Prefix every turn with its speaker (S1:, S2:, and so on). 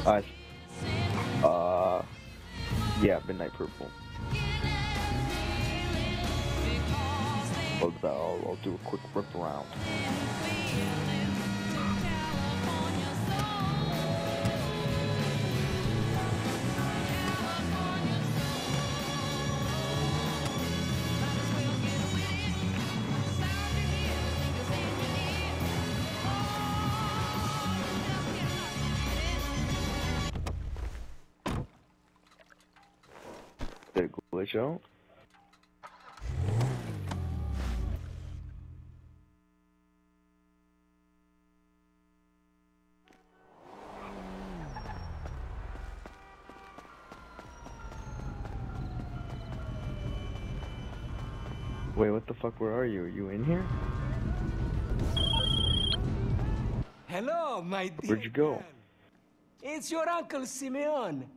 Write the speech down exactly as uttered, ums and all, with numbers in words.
S1: I, uh, yeah, Midnight Purple. I'll, I'll, I'll do a quick rip around. Did it glitch out? Wait, what the fuck, where are you? Are you in here?
S2: Hello, my dear.
S1: Where'd you go?
S2: girl. It's your Uncle Simeon.